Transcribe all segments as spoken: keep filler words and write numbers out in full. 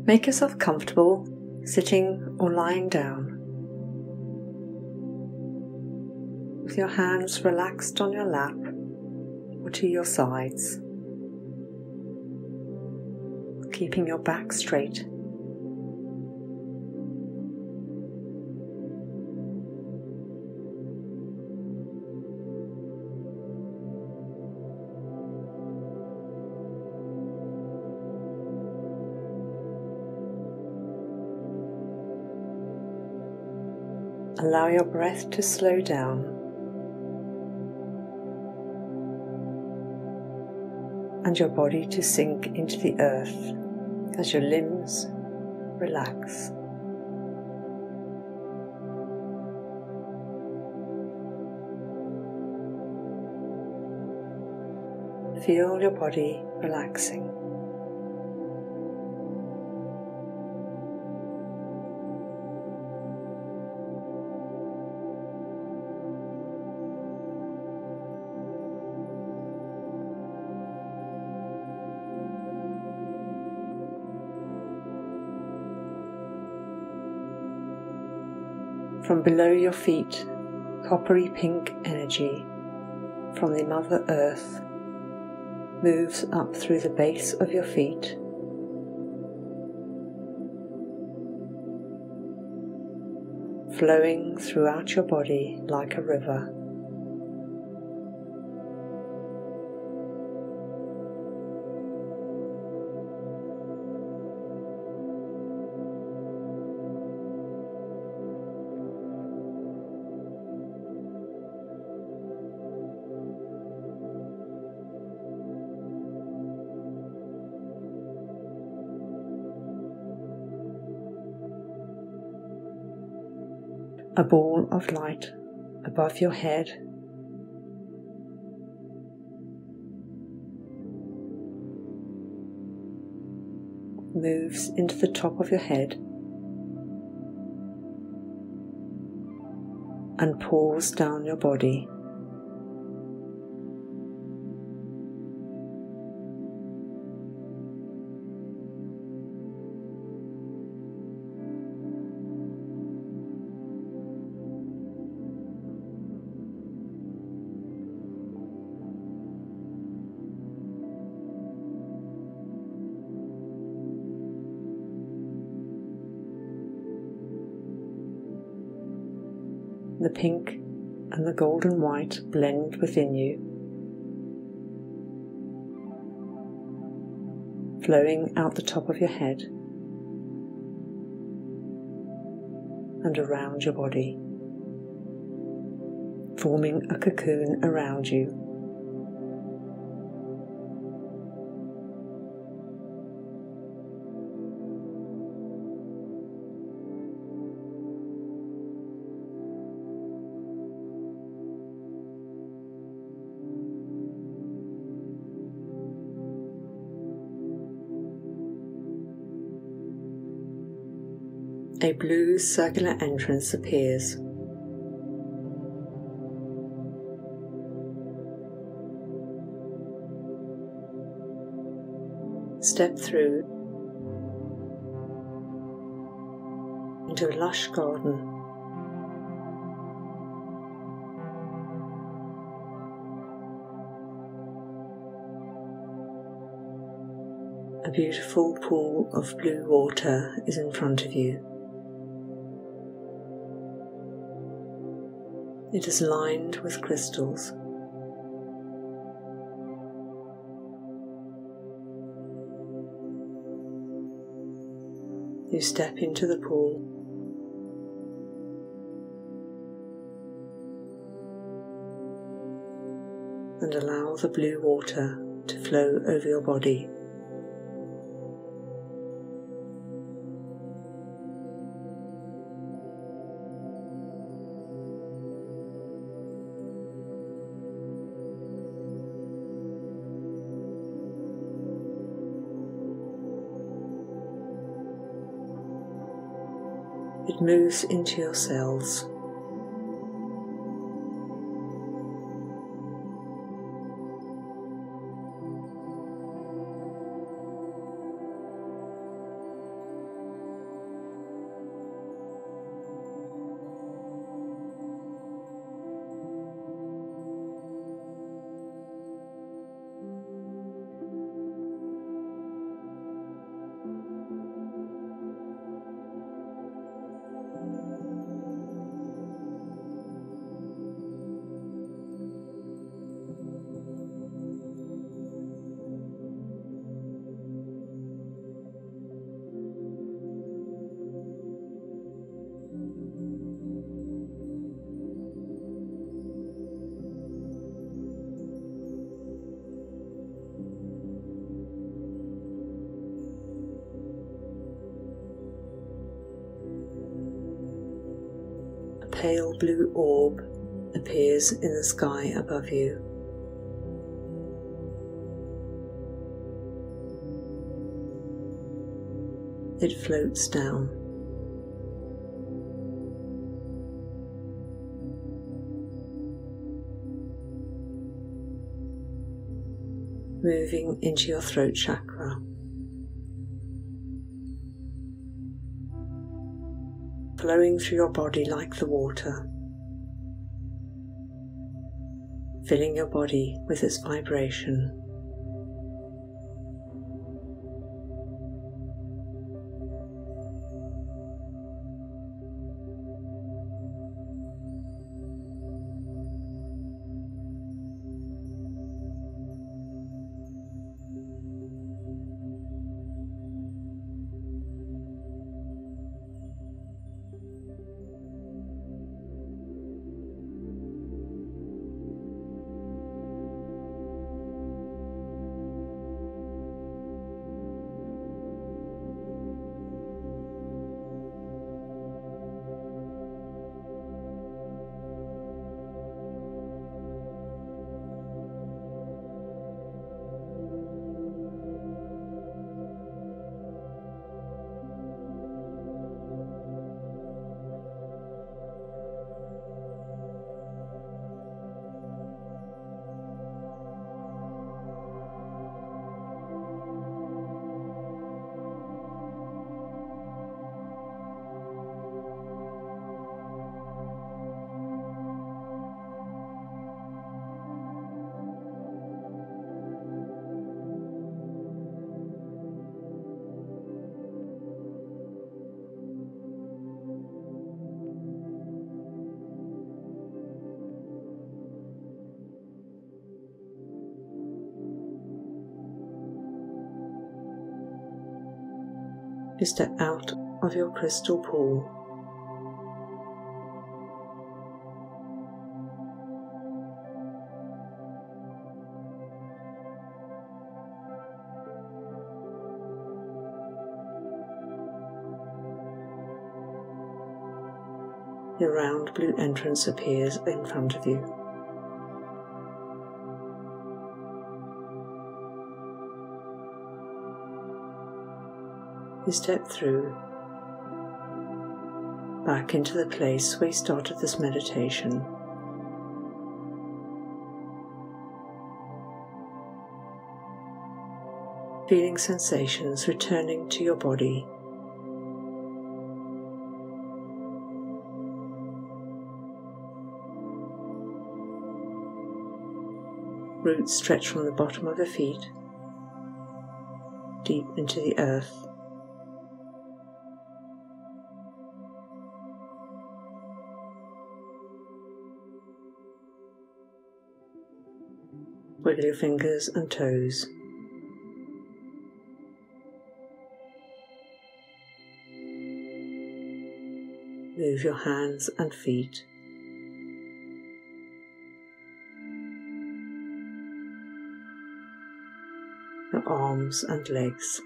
Make yourself comfortable sitting or lying down, with your hands relaxed on your lap or to your sides, keeping your back straight. Allow your breath to slow down and your body to sink into the earth as your limbs relax. Feel your body relaxing. From below your feet, coppery pink energy from the Mother Earth moves up through the base of your feet, flowing throughout your body like a river. A ball of light above your head moves into the top of your head and pours down your body. The pink and the golden white blend within you, flowing out the top of your head and around your body, forming a cocoon around you. A blue circular entrance appears. Step through into a lush garden. A beautiful pool of blue water is in front of you. It is lined with crystals. You step into the pool and allow the blue water to flow over your body. It moves into your cells. A pale blue orb appears in the sky above you. It floats down. Moving into your throat chakra. Flowing through your body like the water, filling your body with its vibration. You step out of your crystal pool. The round blue entrance appears in front of you. You step through, back into the place where you started this meditation. Feeling sensations returning to your body. Roots stretch from the bottom of your feet deep into the earth. Wiggle your fingers and toes. Move your hands and feet. Your arms and legs.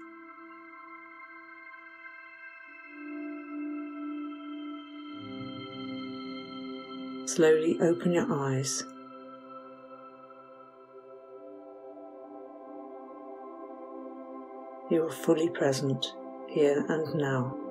Slowly open your eyes. You are fully present here and now.